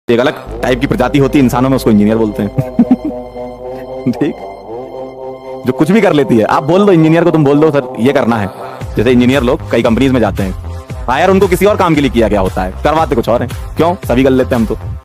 एक अलग टाइप की प्रजाति होती है इंसानों में, उसको इंजीनियर बोलते हैं। ठीक, जो कुछ भी कर लेती है। आप बोल दो इंजीनियर को, तुम बोल दो सर ये करना है, जैसे इंजीनियर लोग कई कंपनीज में जाते हैं, हायर उनको किसी और काम के लिए किया गया होता है, करवाते कुछ और है। क्यों? सभी कर लेते हैं हम तो।